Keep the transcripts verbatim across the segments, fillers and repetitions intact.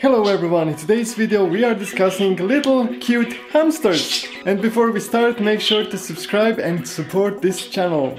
Hello everyone, in today's video we are discussing little cute hamsters. And before we start, make sure to subscribe and support this channel.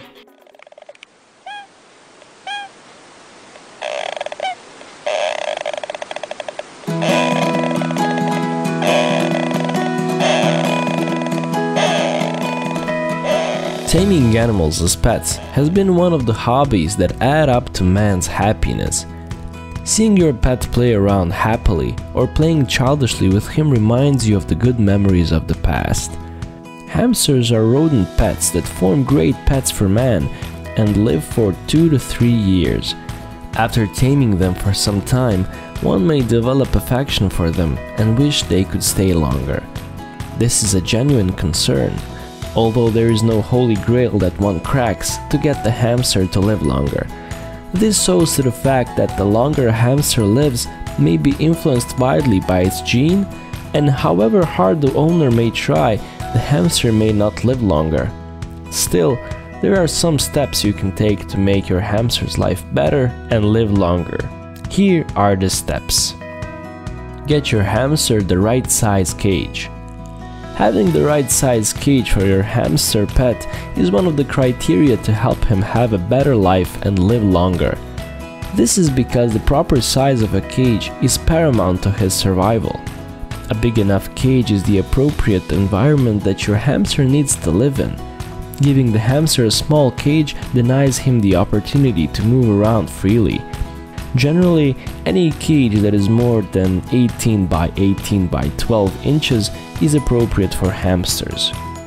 Taming animals as pets has been one of the hobbies that add up to man's happiness. Seeing your pet play around happily or playing childishly with him reminds you of the good memories of the past. Hamsters are rodent pets that form great pets for man and live for two to three years. After taming them for some time, one may develop affection for them and wish they could stay longer. This is a genuine concern, although there is no holy grail that one cracks to get the hamster to live longer. This owes to the fact that the longer a hamster lives may be influenced widely by its gene, and however hard the owner may try, the hamster may not live longer. Still, there are some steps you can take to make your hamster's life better and live longer. Here are the steps. Get your hamster the right size cage. Having the right size cage for your hamster pet is one of the criteria to help him have a better life and live longer. This is because the proper size of a cage is paramount to his survival. A big enough cage is the appropriate environment that your hamster needs to live in. Giving the hamster a small cage denies him the opportunity to move around freely. Generally, any cage that is more than eighteen by eighteen by twelve inches is appropriate for hamsters.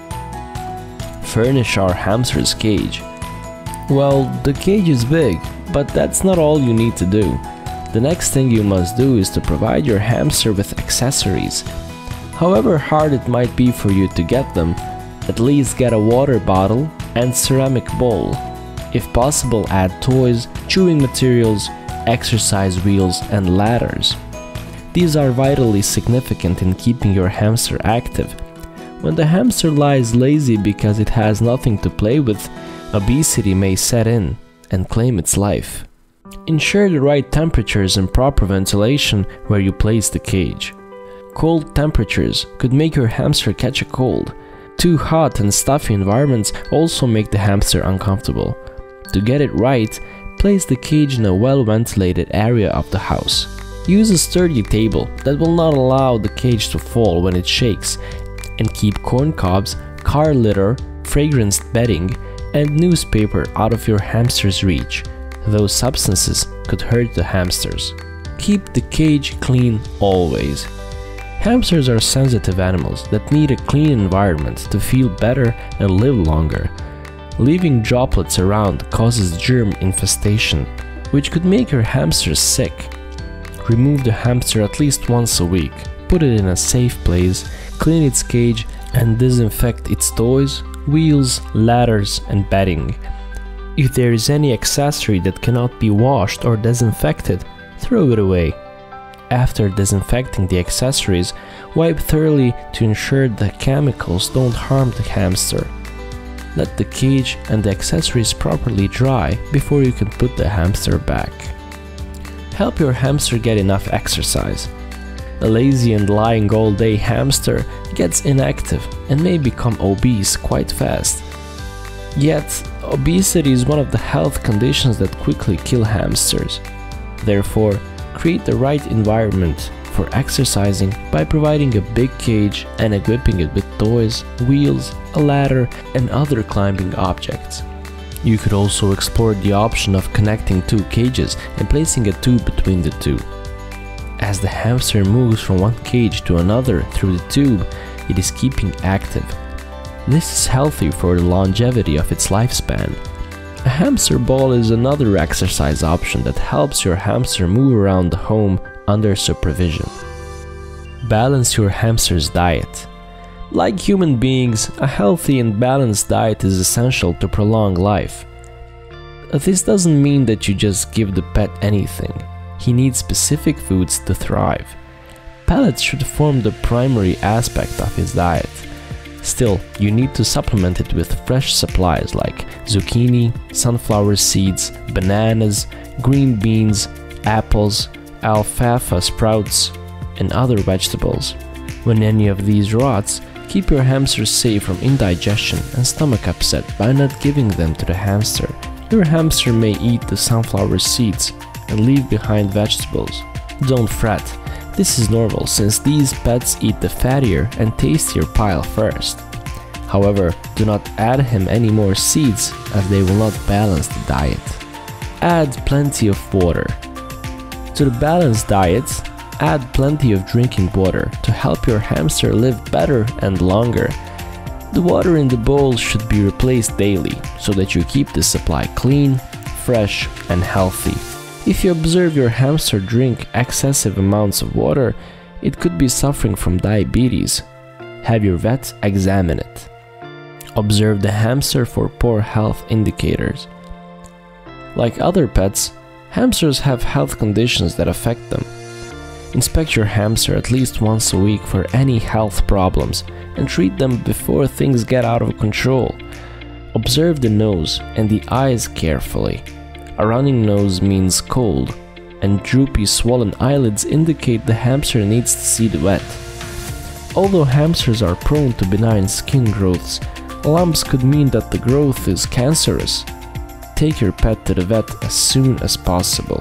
Furnish our hamster's cage. Well, the cage is big, but that's not all you need to do. The next thing you must do is to provide your hamster with accessories. However hard it might be for you to get them, at least get a water bottle and ceramic bowl. If possible, add toys, chewing materials, exercise wheels and ladders. These are vitally significant in keeping your hamster active. When the hamster lies lazy because it has nothing to play with, obesity may set in and claim its life. Ensure the right temperatures and proper ventilation where you place the cage. Cold temperatures could make your hamster catch a cold. Too hot and stuffy environments also make the hamster uncomfortable. To get it right, place the cage in a well-ventilated area of the house. Use a sturdy table that will not allow the cage to fall when it shakes, and keep corn cobs, car litter, fragranced bedding, and newspaper out of your hamster's reach. Those substances could hurt the hamsters. Keep the cage clean always. Hamsters are sensitive animals that need a clean environment to feel better and live longer. Leaving droplets around causes germ infestation, which could make your hamster sick. Remove the hamster at least once a week, put it in a safe place, clean its cage, and disinfect its toys, wheels, ladders, and bedding. If there is any accessory that cannot be washed or disinfected, throw it away. After disinfecting the accessories, wipe thoroughly to ensure the chemicals don't harm the hamster. Let the cage and the accessories properly dry before you can put the hamster back. Help your hamster get enough exercise. A lazy and lying all day hamster gets inactive and may become obese quite fast. Yet, obesity is one of the health conditions that quickly kill hamsters. Therefore, create the right environment for exercising by providing a big cage and equipping it with toys, wheels, a ladder, and other climbing objects. You could also explore the option of connecting two cages and placing a tube between the two. As the hamster moves from one cage to another through the tube, it is keeping active. This is healthy for the longevity of its lifespan. A hamster ball is another exercise option that helps your hamster move around the home under supervision. Balance your hamster's diet. Like human beings, a healthy and balanced diet is essential to prolong life. This doesn't mean that you just give the pet anything. He needs specific foods to thrive. Pellets should form the primary aspect of his diet. Still, you need to supplement it with fresh supplies like zucchini, sunflower seeds, bananas, green beans, apples, alfalfa sprouts, and other vegetables. When any of these rots, keep your hamsters safe from indigestion and stomach upset by not giving them to the hamster. Your hamster may eat the sunflower seeds and leave behind vegetables. Don't fret, this is normal since these pets eat the fattier and tastier pile first. However, do not add him any more seeds as they will not balance the diet. Add plenty of water. To the balanced diet, add plenty of drinking water to help your hamster live better and longer. The water in the bowl should be replaced daily so that you keep the supply clean, fresh and healthy. If you observe your hamster drink excessive amounts of water, it could be suffering from diabetes. Have your vet examine it. Observe the hamster for poor health indicators. Like other pets, hamsters have health conditions that affect them. Inspect your hamster at least once a week for any health problems and treat them before things get out of control. Observe the nose and the eyes carefully. A running nose means cold, and droopy swollen eyelids indicate the hamster needs to see the vet. Although hamsters are prone to benign skin growths, lumps could mean that the growth is cancerous. Take your pet to the vet as soon as possible.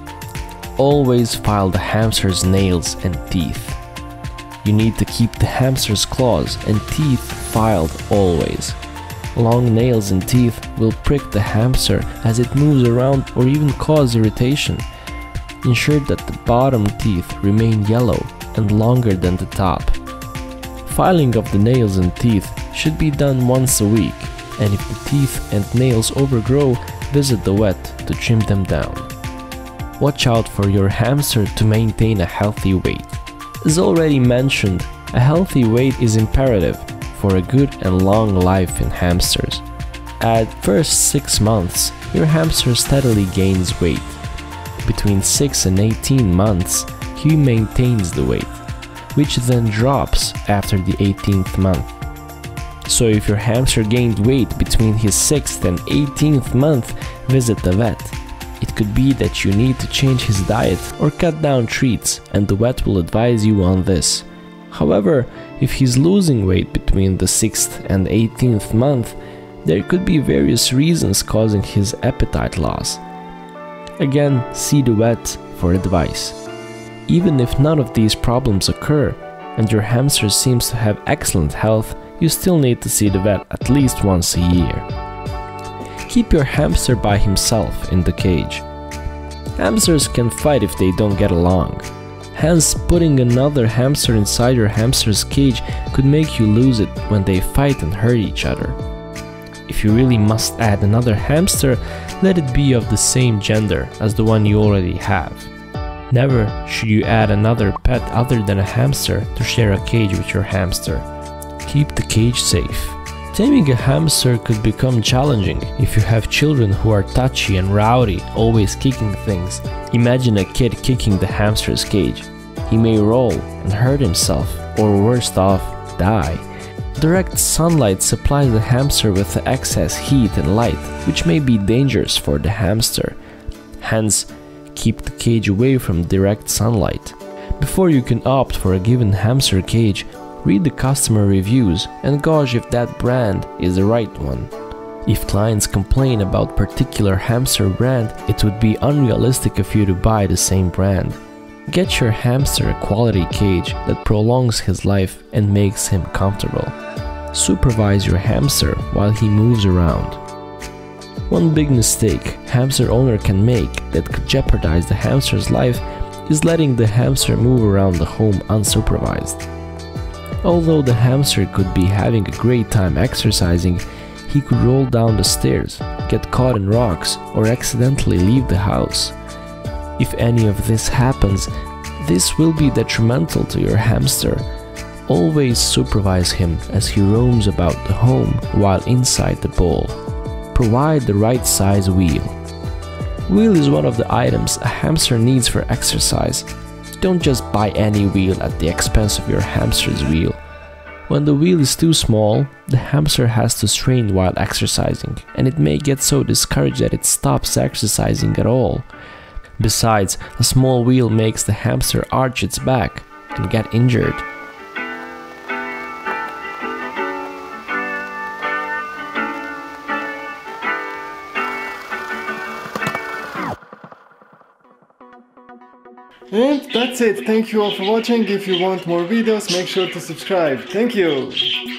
Always file the hamster's nails and teeth. You need to keep the hamster's claws and teeth filed always. Long nails and teeth will prick the hamster as it moves around or even cause irritation. Ensure that the bottom teeth remain yellow and longer than the top. Filing of the nails and teeth should be done once a week, and if the teeth and nails overgrow, visit the vet to trim them down. Watch out for your hamster to maintain a healthy weight. As already mentioned, a healthy weight is imperative for a good and long life in hamsters. At first six months, your hamster steadily gains weight. Between six and eighteen months, he maintains the weight, which then drops after the eighteenth month. So if your hamster gained weight between his sixth and eighteenth month, visit the vet. It could be that you need to change his diet or cut down treats, and the vet will advise you on this. However, if he's losing weight between the sixth and eighteenth month, there could be various reasons causing his appetite loss. Again, see the vet for advice. Even if none of these problems occur, and your hamster seems to have excellent health, you still need to see the vet at least once a year. Keep your hamster by himself in the cage. Hamsters can fight if they don't get along. Hence, putting another hamster inside your hamster's cage could make you lose it when they fight and hurt each other. If you really must add another hamster, let it be of the same gender as the one you already have. Never should you add another pet other than a hamster to share a cage with your hamster. Keep the cage safe. Taming a hamster could become challenging if you have children who are touchy and rowdy, always kicking things. Imagine a kid kicking the hamster's cage. He may roll and hurt himself, or worst off, die. Direct sunlight supplies the hamster with excess heat and light, which may be dangerous for the hamster. Hence, keep the cage away from direct sunlight. Before you can opt for a given hamster cage, read the customer reviews and gauge if that brand is the right one. If clients complain about particular hamster brand, it would be unrealistic of you to buy the same brand. Get your hamster a quality cage that prolongs his life and makes him comfortable. Supervise your hamster while he moves around. One big mistake hamster owner can make that could jeopardize the hamster's life is letting the hamster move around the home unsupervised. Although the hamster could be having a great time exercising, he could roll down the stairs, get caught in rocks, or accidentally leave the house. If any of this happens, this will be detrimental to your hamster. Always supervise him as he roams about the home while inside the bowl. Provide the right size wheel. Wheel is one of the items a hamster needs for exercise. Don't just buy any wheel at the expense of your hamster's wheel. When the wheel is too small, the hamster has to strain while exercising, and it may get so discouraged that it stops exercising at all. Besides, a small wheel makes the hamster arch its back, and get injured. And that's it. Thank you all for watching. If you want more videos, make sure to subscribe. Thank you.